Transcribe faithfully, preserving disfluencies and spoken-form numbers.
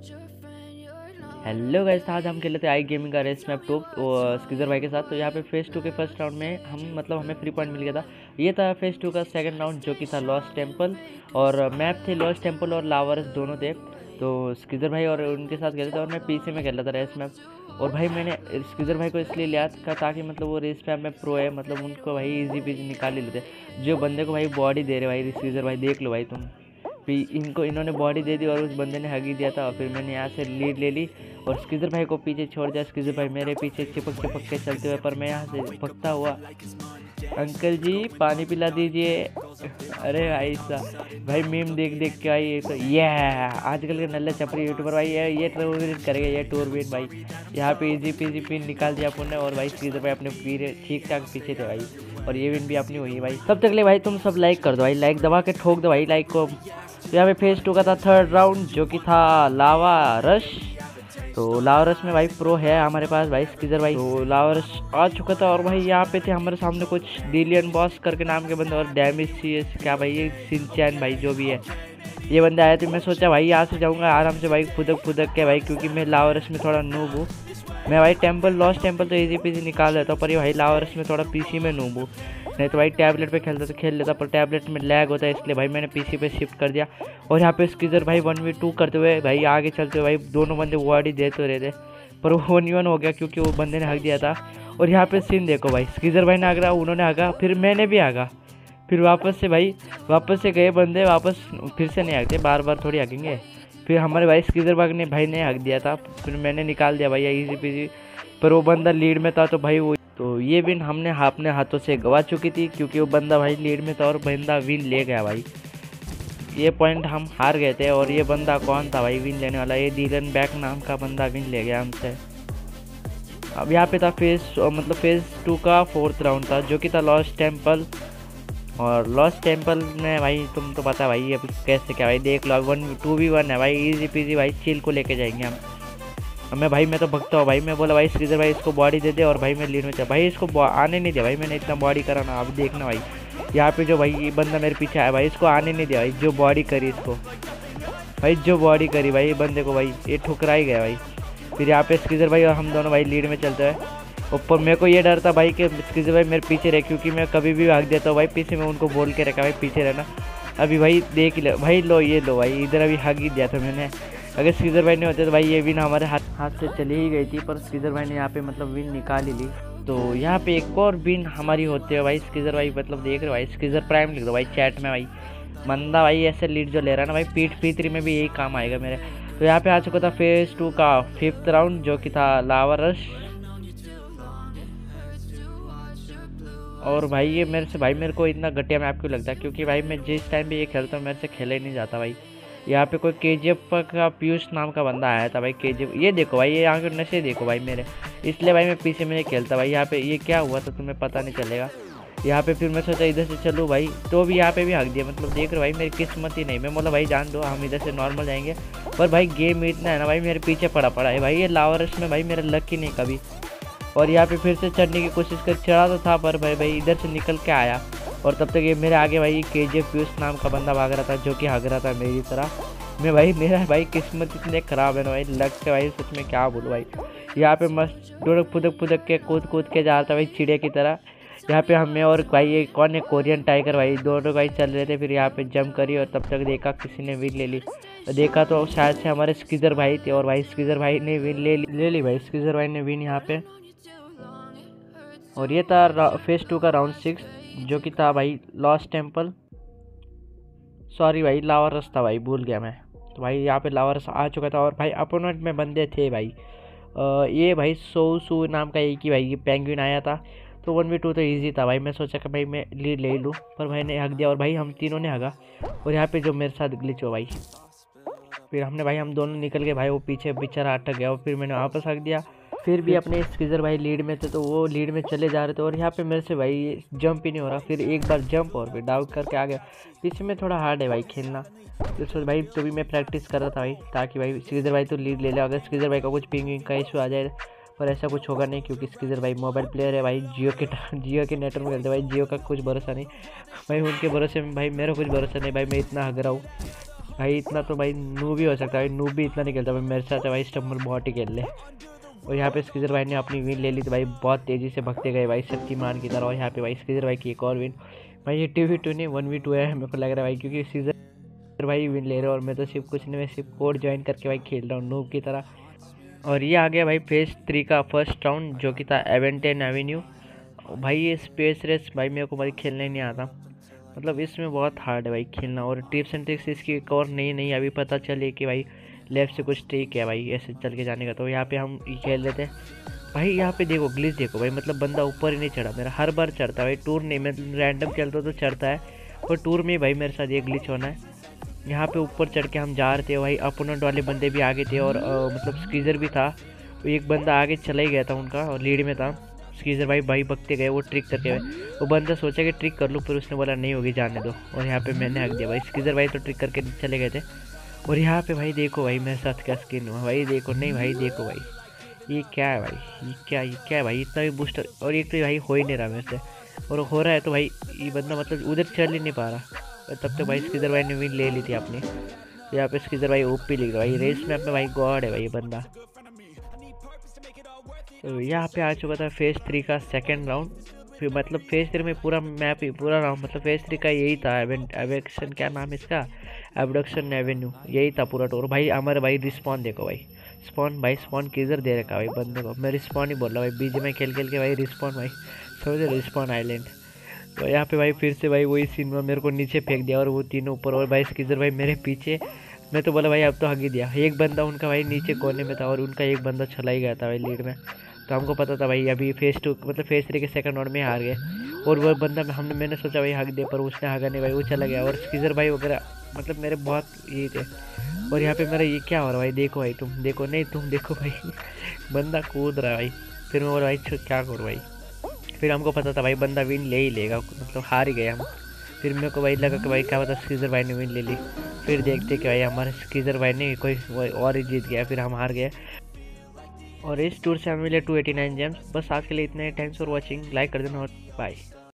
Hello guys, आज हम खेल लेते आई गेमिंग का रेस मैप टू स्कीजर भाई के साथ। तो यहाँ पे फेज टू के फर्स्ट राउंड में हम मतलब हमें फ्री पॉइंट मिल गया था। ये था फेज टू का सेकंड राउंड जो कि था लॉस्ट टेम्पल, और मैप थे लॉस्ट टेम्पल और लावर्स दोनों थे। तो स्कीजर भाई और उनके साथ खेलते थे और मैं पीसी में खेल रहा था रेस मैप। और भाई मैंने स्कीजर भाई को इसलिए लिया था ताकि मतलब वो रेस मैप में प्रो है, मतलब उनको भाई इजी पीजी निकाल ही लेते। जो बंदे को भाई बॉडी दे रहे भाई स्कीजर भाई, देख लो भाई तुम भी, इनको इन्होंने बॉडी दे दी और उस बंदे ने हगी दिया था। और फिर मैंने यहाँ से लीड ले ली और स्कीजर भाई को पीछे छोड़ दिया। स्कीजर भाई मेरे पीछे चिपक चिपक के चलते हुए, पर मैं यहाँ से भगता हुआ, अंकल जी पानी पिला दीजिए। अरे भाई साहब भाई मीम देख देख के भाई तो ये आजकल के नल्ले चपड़ी यूट्यूबर भाई ये ये टूर करेगा, ये टूर बीट भाई। यहाँ पे इजी पीजी पिन निकाल दिया अपन ने। और भाई स्कीजर भाई अपने पीरे ठीक ठाक पीछे थे भाई, और ये विन भी अपनी हुई भाई। तब तक ले भाई तुम सब लाइक कर दो भाई, लाइक दबा के ठोक दो भाई लाइक को। तो यहाँ पे फेज टू का था थर्ड राउंड जो कि था लावा रश। तो लावा रश में भाई प्रो है हमारे पास भाई स्कीजर भाई। तो लावा रश आ चुका था और भाई यहाँ पे थे हमारे सामने कुछ डिलियन बॉस करके नाम के बंदे और डैमेज सी क्या भाई, ये सिंचैन भाई जो भी है, ये बंदे आए थे। मैं सोचा भाई यहाँ से जाऊँगा आराम से भाई फुदक फुदक के भाई, क्योंकि मैं लावा रश में थोड़ा नूब हूँ। मैं भाई टेम्पल लॉस्ट टेम्पल तो इजी पीजी निकाल लेता हूँ, पर ये भाई लावा रश में थोड़ा पीसी में नूब हूँ। नहीं तो भाई टैबलेट पे खेलता तो खेल लेता, पर टैबलेट में लैग होता है, इसलिए भाई मैंने पीसी पे शिफ्ट कर दिया। और यहाँ पे स्कीजर भाई वन वी टू करते हुए भाई आगे चलते हुए भाई दोनों बंदे बॉडी देते रहे थे, पर वो वन वन हो गया क्योंकि वो बंदे ने हक दिया था। और यहाँ पे सीन देखो भाई, स्कीजर भाई ने हगा, उन्होंने हगा, फिर मैंने भी हगा, फिर वापस से भाई वापस से गए बंदे वापस, फिर से नहीं हकते, बार बार थोड़ी हकेंगे। फिर हमारे भाई स्कीजर भाई ने भाई ने हक दिया था, फिर मैंने निकाल दिया भाई इजी पीजी, पर वो बंदा लीड में था। तो भाई वो तो ये विन हमने अपने हाथों से गवा चुकी थी, क्योंकि वो बंदा भाई लीड में था और बंदा विन ले गया भाई। ये पॉइंट हम हार गए थे। और ये बंदा कौन था भाई विन लेने वाला, ये डीलन बैक नाम का बंदा विन ले गया हमसे। अब यहाँ पे था फेज मतलब फेज टू का फोर्थ राउंड था जो कि था लॉस्ट टेम्पल। और लॉस्ट टेम्पल में भाई तुम तो पता भाई अब कैसे क्या भाई, देख लो वन टू वी वन है भाई, इजी पीजी भाई, चिल को लेके जाएंगे हम। मैं भाई मैं तो भगता हूँ भाई, मैं बोला भाई स्कीजर भाई इसको बॉडी दे दे, और भाई मैं लीड में चल भाई, इसको आने नहीं दिया भाई, मैंने इतना बॉडी करा ना। अब देखना भाई यहाँ पे जो भाई ये बंदा मेरे पीछे आया भाई, इसको आने नहीं दिया भाई, जो बॉडी करी इसको भाई, जो बॉडी करी भाई ये बंदे को भाई, ये ठुकरा ही गया भाई। फिर यहाँ पे स्कीजर भाई और हम दोनों भाई लीड में चलते हैं। ऊपर मेरे को ये डर था भाई कि स्कीजर भाई मेरे पीछे रहे, क्योंकि मैं कभी भी भाग देता हूँ भाई पीछे में, उनको बोल के रखा भाई पीछे रहना। अभी भाई देख लो भाई, लो ये लो भाई, इधर अभी हक ही दिया था मैंने। अगर स्कीजर भाई नहीं होते तो भाई ये विन हमारे हाथ हाथ से चली ही गई थी, पर स्कीजर भाई ने यहाँ पे मतलब विन निकाल ही ली। तो यहाँ पे एक और विन हमारी होते है भाई, स्कीजर भाई मतलब देख रहे हो भाई, स्कीजर प्राइम लिख दो भाई चैट में भाई। बंदा भाई ऐसे लीड जो ले रहा है ना भाई, पीठ पी थ्री में भी यही काम आएगा मेरे। तो यहाँ पे आ चुका था फेज टू का फिफ्थ राउंड जो कि था लावा रश। और भाई ये मेरे से भाई मेरे को इतना घटिया मैप क्यों लगता है, क्योंकि भाई मैं जिस टाइम भी ये खेलता हूँ मेरे से खेला ही नहीं जाता भाई। यहाँ पे कोई केजीएफ का पीयूष नाम का बंदा आया था भाई, केजीएफ ये देखो भाई, ये यहाँ के नशे देखो भाई मेरे, इसलिए भाई मैं पीछे में नहीं खेलता भाई। यहाँ पे ये क्या हुआ था तुम्हें पता नहीं चलेगा। यहाँ पे फिर मैं सोचा इधर से चलूँ भाई, तो भी यहाँ पे भी हक दिया, मतलब देख रहे भाई मेरी किस्मत ही नहीं। मैं बोला भाई जान दो हम इधर से नॉर्मल जाएंगे, पर भाई गेम इतना है ना भाई, मेरे पीछे पड़ा पड़ा है भाई, ये लावरस में भाई मेरा लक ही नहीं कभी। और यहाँ पे फिर से चढ़ने की कोशिश कर, चढ़ा तो था पर भाई भाई इधर से निकल के आया, और तब तक ये मेरे आगे भाई केजीएफ पीयूष नाम का बंदा भाग रहा था जो कि हग रहा था मेरी तरह। मैं भाई मेरा भाई किस्मत इतने ख़राब है ना भाई, लग से भाई सच में क्या बोलूँ भाई। यहाँ पे मस्त डुड़क फुदक फुदक के कूद कूद के जा रहा था भाई चिड़िया की तरह। यहाँ पे हमें और भाई ये कौन है कोरियन टाइगर भाई, दोनों भाई चल रहे थे। फिर यहाँ पे जंप करी और तब तक देखा किसी ने विन ले ली, तो देखा तो शायद से हमारे स्कीजर भाई थे, और भाई स्कीजर भाई ने विन ले ली ले ली भाई, स्कीजर भाई ने विन यहाँ पे। और ये था फेज टू का राउंड सिक्स जो कि था भाई लॉस्ट टेम्पल, सॉरी भाई लावा रस था भाई, भूल गया मैं। तो भाई यहाँ पे लावा रस आ चुका था, और भाई अपोनेंट में बंदे थे भाई आ, ये भाई सो सू नाम का एक ही भाई ये पेंगुइन आया था। तो वन वी टू तो इजी था भाई, मैं सोचा कि भाई मैं लीड ले लूँ, पर भाई ने हक दिया और भाई हम तीनों ने हगा। और यहाँ पे जो मेरे साथ ग्लिच हो भाई, फिर हमने भाई हम दोनों निकल गए भाई, वो पीछे बेचारा अटक गया और फिर मैंने वापस हक दिया। फिर भी अपने स्कीजर भाई लीड में थे, तो वो लीड में चले जा रहे थे, और यहाँ पे मेरे से भाई जंप ही नहीं हो रहा। फिर एक बार जंप और फिर डाउट करके आ गया। पीछे में थोड़ा हार्ड है भाई खेलना, तो सोच भाई तो भी मैं प्रैक्टिस कर रहा था भाई, ताकि भाई स्कीजर भाई तो लीड ले ले। अगर स्कीजर भाई का कुछ पिंग का इशू आ जाए, पर ऐसा कुछ होगा नहीं, क्योंकि स्कीजर भाई मोबाइल प्लेयर है भाई, जियो के जियो के नेटवर्क में खेलते भाई, जियो का कुछ भरोसा नहीं भाई, उनके भरोसे में भाई मेरा कुछ भरोसा नहीं भाई, मैं इतना हग रहा हूँ। भाई इतना तो भाई नूब ही हो सकता है भाई, नूब भी इतना नहीं खेलता भाई, मेरे साथ भाई स्टम्बल बहुत ही खेल ले। और यहाँ पे स्कीजर भाई ने अपनी विन ले ली, तो भाई बहुत तेज़ी से भगते गए भाई शक्तिमान की तरह। और यहाँ पे भाई स्कीजर भाई की एक और विन। भाई ये टू वी टू नहीं वन वी टू है मेरे को लग रहा है भाई, क्योंकि स्कीजर भाई विन ले रहे हो और मैं तो सिर्फ कुछ नहीं, मैं सिर्फ कोड ज्वाइन करके भाई खेल रहा हूँ नूब की तरह। और ये आ गया भाई फेज थ्री का फर्स्ट राउंड, जो कि था एवेंटेन एवेन्यू। भाई ये स्पेस रेस भाई मेरे को भाई खेलने नहीं आता, मतलब इसमें बहुत हार्ड है भाई खेलना। और टिप्स एंड ट्रिक्स इसकी एक और नई नई अभी पता चली कि भाई लेफ्ट से कुछ ट्रिक है भाई ऐसे चल के जाने का। तो यहाँ पे हम खेल लेते हैं भाई। यहाँ पे देखो ग्लिच देखो भाई, मतलब बंदा ऊपर ही नहीं चढ़ा मेरा, हर बार चढ़ता है भाई, टूर नहीं, मैं रैंडम खेलता तो चढ़ता है, और टूर में भाई मेरे साथ ये ग्लिच होना है। यहाँ पे ऊपर चढ़ के हम जा रहे थे भाई, अपोनेंट वाले बंदे भी आगे थे, और आ, मतलब स्कीजर भी था, तो एक बंदा आगे चला ही गया था उनका और लीड में था। स्कीजर भाई भाई बकते गए वो ट्रिक करके हुए, वो बंदा सोचा कि ट्रिक कर लूँ, फिर उसने बोला नहीं होगी जाने दो, और यहाँ पे मैंने हक दिया भाई। स्कीजर भाई तो ट्रिक करके चले गए थे। और यहाँ पे भाई देखो भाई मेरे साथ क्या स्किन हुआ भाई, देखो नहीं भाई, देखो भाई ये क्या है भाई, ये क्या ये क्या है भाई, इतना भी बूस्टर, और एक तो भाई हो ही नहीं रहा मेरे से, और हो रहा है तो भाई ये बंदा मतलब उधर चल ही नहीं पा रहा। तब तो भाई स्कीजर भाई ने विन ले ली थी आपने। तो यहाँ पे स्कीजर भाई ओपी लिख रहा भाई, रेस में अपने भाई गॉड है भाई ये बंदा। तो यहाँ पे आ चुका था फेज थ्री का सेकेंड राउंड। फिर मतलब फेज थ्री में पूरा मैप ही पूरा राउंड, मतलब फेज थ्री का यही था एवेक्शन, क्या नाम है इसका, एबडक्शन एवेन्यू, यही था पूरा टूर। भाई हमारे भाई रिस्पॉन देखो भाई, स्पॉन भाई स्पॉन किधर दे रखा भाई बंदे को, मैं रिस्पॉन ही बोल रहा भाई, बीजे में खेल खेल के भाई रिस्पॉन भाई, समझे, रिस्पॉन आइलैंड। तो यहाँ पे भाई फिर से भाई वही सीन में मेरे को नीचे फेंक दिया, और वो तीनों ऊपर, और भाई स्कीजर भाई मेरे पीछे। मैं तो बोला भाई अब तो हगी दिया, एक बंदा उनका भाई नीचे कोने में था, और उनका एक बंदा चला ही गया था भाई लीड में। तो हमको पता था भाई अभी फेज टू मतलब फेज थ्री के सेकंड राउंड में हार गए, और वो बंदा हमने मैंने सोचा भाई हक दे, पर उसने हगा नहीं भाई, वो चला गया। और स्कीजर भाई वगैरह मतलब मेरे बहुत ये थे। और यहाँ पे मेरा ये क्या हो रहा है भाई, देखो भाई तुम देखो, नहीं तुम देखो भाई बंदा कूद रहा है भाई। फिर मैं बोला भाई क्या करूँ भाई, फिर हमको पता था भाई बंदा विन ले ही लेगा, मतलब हार ही गए हम। फिर मेरे को भाई लगा कि भाई क्या पता स्कीजर भाई ने विन ले ली। फिर देखते कि भाई हमारे स्कीजर भाई ने कोई और ही जीत गया, फिर हम हार गए। और इस टूर से हमें मिले टू एटी नाइन जेम्स। बस आज के लिए इतने, थैंक्स फॉर वॉचिंग, लाइक कर देना और बाय।